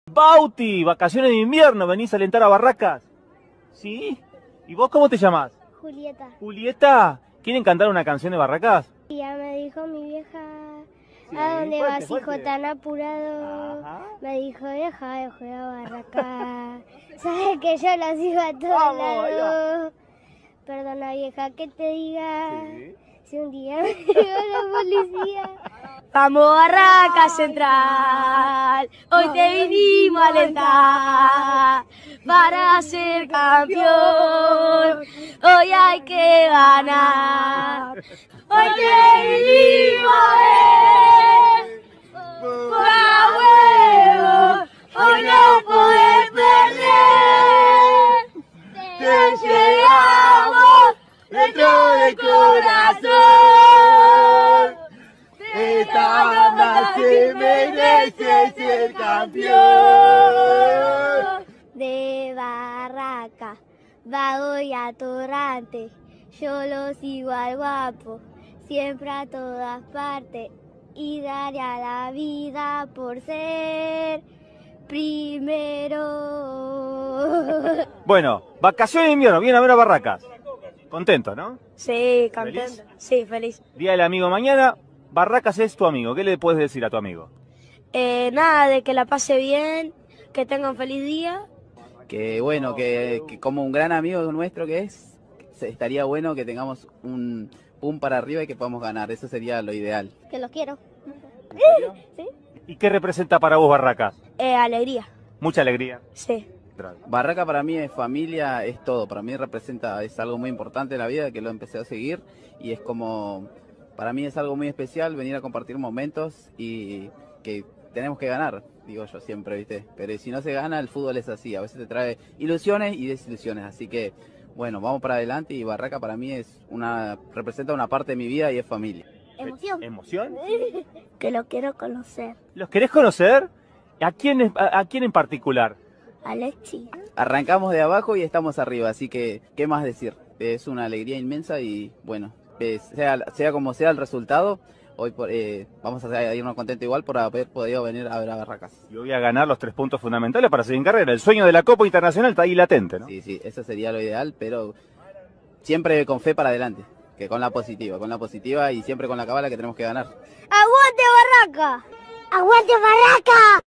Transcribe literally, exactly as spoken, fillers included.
Bauti, vacaciones de invierno, ¿venís a alentar a Barracas? ¿Sí? ¿Y vos cómo te llamás? Julieta. Julieta, ¿quieren cantar una canción de Barracas? Y ya me dijo mi vieja, Sí, ¿a dónde fuerte, vas, fuerte. hijo, tan apurado? Ajá. Me dijo, deja de jugar a Barracas. Sabes que yo la sigo a todos Vamos, ahí va. lados. Perdona, vieja, que te diga, Sí. si un día me llegó la policía. Vamos Barraca Central, hoy te vinimos a alentar para ser campeón, hoy hay que ganar, hoy te vinimos a ver, ¡pa' huevo! Hoy no podés perder, te llevamos dentro del corazón. Esta banda se merece ser campeón. De Barraca, vago y atorrante, yo lo sigo al guapo, siempre a todas partes, y daría la vida por ser primero. Bueno, vacaciones de invierno, vienen a ver a Barracas. Contento, ¿no? Sí, contento. ¿Feliz? Sí, feliz. Día del amigo mañana, Barracas es tu amigo. ¿Qué le puedes decir a tu amigo? Eh, nada, de que la pase bien, que tenga un feliz día. Que bueno, que, que como un gran amigo nuestro que es, estaría bueno que tengamos un pum para arriba y que podamos ganar. Eso sería lo ideal. Que los quiero. ¿Sí? ¿Y qué representa para vos Barracas? Eh, alegría. Mucha alegría. Sí. Barraca para mí es familia, es todo. Para mí representa, es algo muy importante en la vida que lo empecé a seguir y es como, para mí es algo muy especial venir a compartir momentos y que tenemos que ganar, digo yo siempre, ¿viste? Pero si no se gana, el fútbol es así, a veces te trae ilusiones y desilusiones, así que bueno, vamos para adelante y Barraca para mí es una, representa una parte de mi vida y es familia. Emoción. ¿Emoción? Que lo quiero conocer. ¿Los querés conocer? ¿A quién, es- a, a quién en particular? Alexi. Arrancamos de abajo y estamos arriba, así que, ¿qué más decir? Es una alegría inmensa y bueno, eh, sea, sea como sea el resultado, hoy por, eh, vamos a irnos contentos igual por haber podido venir a ver a Barracas. Yo voy a ganar los tres puntos fundamentales para seguir en carrera. El sueño de la Copa Internacional está ahí latente, ¿no? Sí, sí, eso sería lo ideal, pero siempre con fe para adelante, que con la positiva, con la positiva y siempre con la cabala que tenemos que ganar. ¡Aguante Barraca! ¡Aguante Barraca!